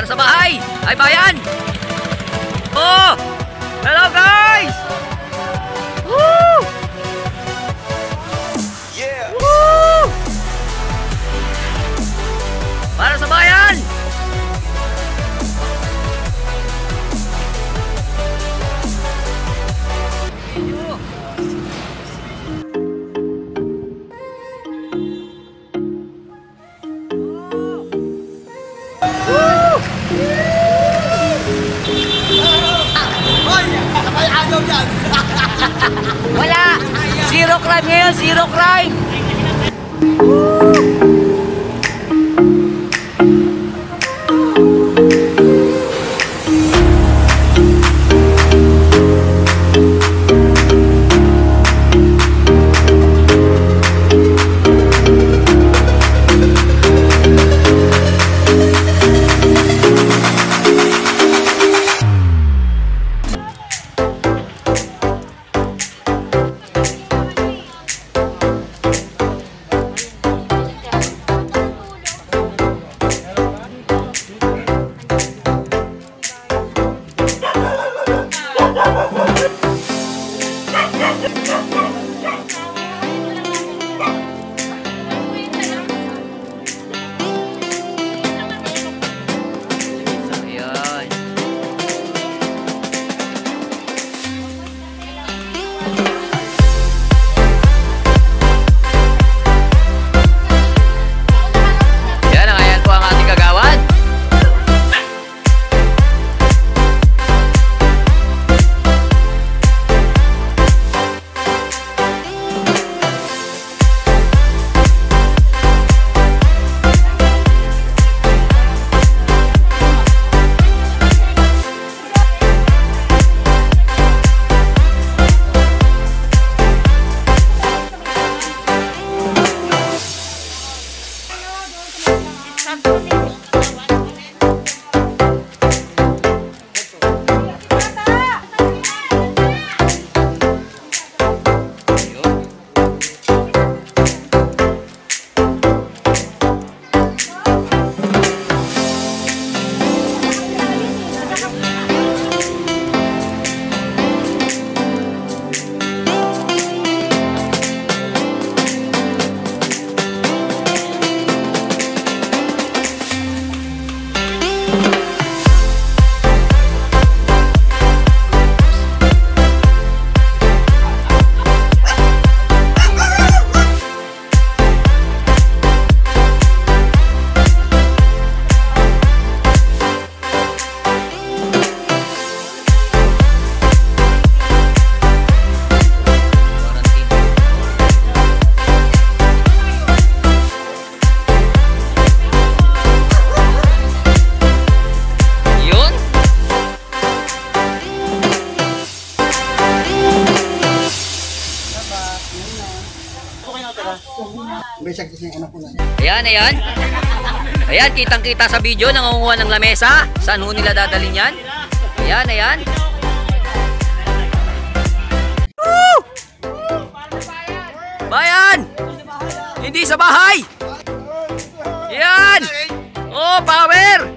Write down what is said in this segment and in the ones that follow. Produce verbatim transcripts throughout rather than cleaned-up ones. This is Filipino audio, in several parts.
Para sa bahay! Ay, bayan! Oh! Hello, guys! Woo! Yeah! Woo! Para sa bayan! Wala! Zero crime ngayon! Zero crime! Ayan, ayan. Ayan, kitang-kita sa video, nangunguha ng lamesa. Saan ho nila dadalhin yan? Ayan, ayan. Woo! Bayan! Hindi sa bahay! Ayan! Oh, power!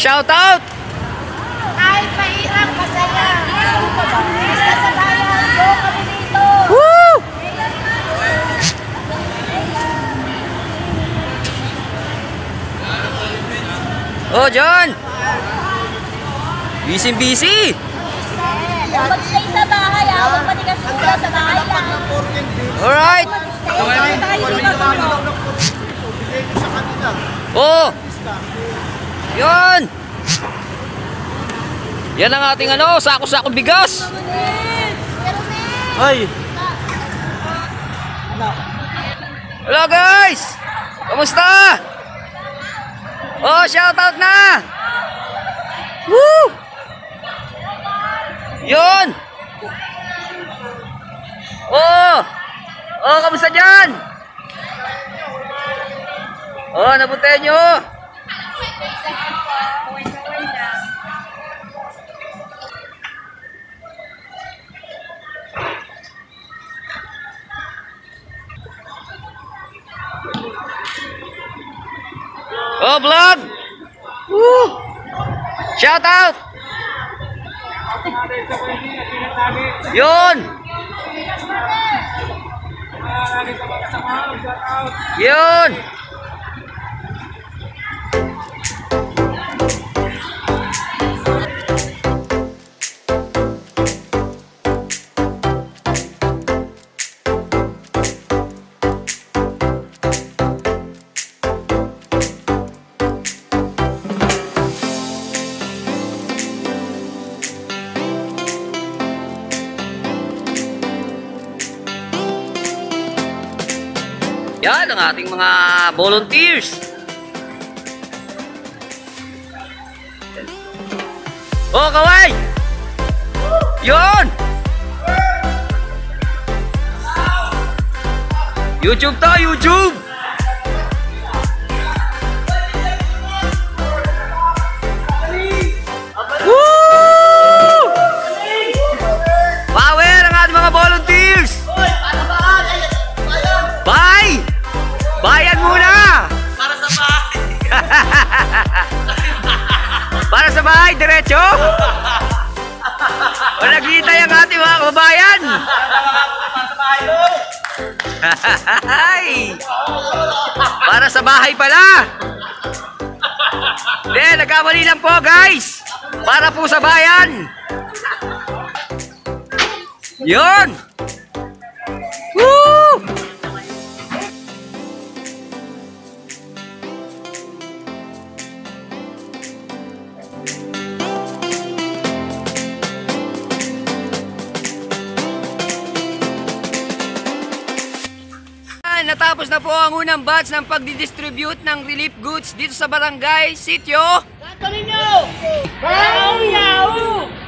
shout out! Kahit mahirap, masaya. Basta sa bayan, go kami dito. Woo! Oh, John! Busy-busy! Mag-stay sa bahay, ah. Huwag matigas mula sa bahay lang. Alright! Oh! Yan! Yan ang ating ano, sako-sako bigas! Ay! Hello guys! Kamusta? Oh, shout out na! Woo! Yun! Oh! Oh, kamusta dyan? Oh, nabutin nyo! Oh, vlog! Woo! Shout out! Yun! Yun! Yan ang ating mga volunteers. Oh, kaway! Yun! YouTube to, YouTube! Woo! Power ang ating mga volunteers! Bye! Bayan muna! Para sa bahay. Para sa bahay, diretso? O naghihintay ang ating mga kababayan? Para sa bahay mo. Para sa bahay pala! Hindi, nagkamali lang po guys! Para po sa bayan! Yun! Woo! Natapos na po ang unang batch ng pagdidistribute ng relief goods dito sa barangay Sitio Gato ninyo! Yahoo! Yahoo!